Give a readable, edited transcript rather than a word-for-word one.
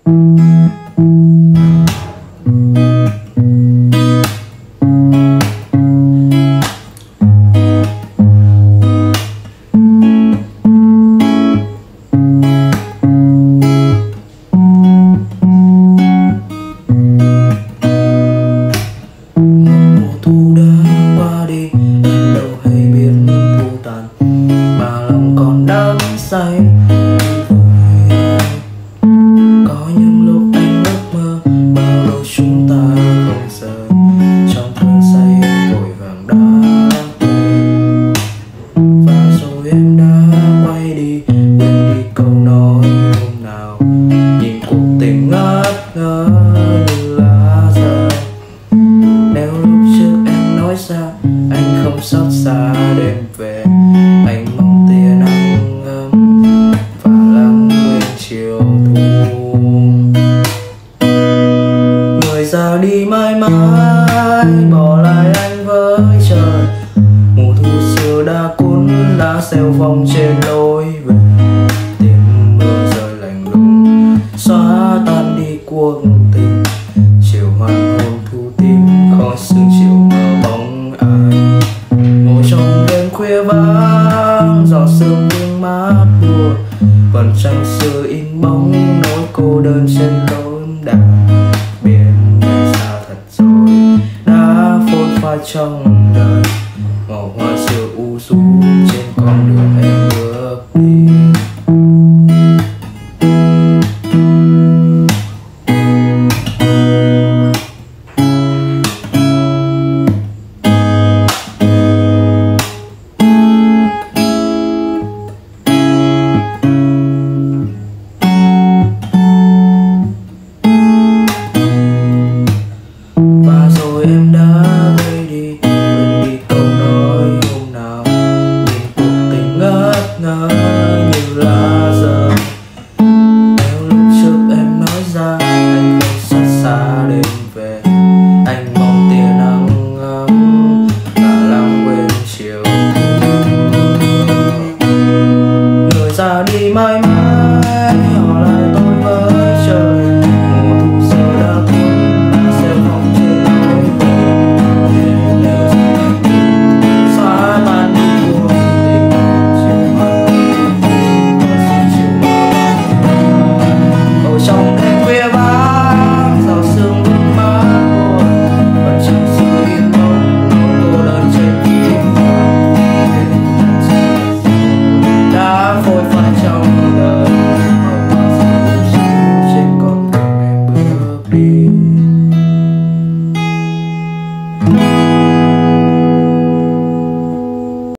say có những lúc anh ước mơ bao lâu chúng ta không rời trong cơn say vội vàng đã quên và rồi em đã quay đi quên đi câu nói hôm nào nhìn cuộc tình ngất ngơ như lá rơi. Nếu lúc trước em nói ra anh không xót xa đêm về, anh mong tia nắng ấm và lãng quên chiều thu. Người ra đi mãi mãi bỏ lại anh với trời, mùa thu xưa đã cuốn lá xeo vòng trên lối về. Tiếng mưa rơi lạnh lùng xóa tan đi cuộc tình, chiều hoàng hôn thu tím khói sương chiều mờ bóng ai. Ngồi trong đêm khuya vắng giọt sương vương mát buồn, vầng trăng xưa in bóng nỗi cô đơn trên lối đà. Biển xa thật rồi đã phôi phai trong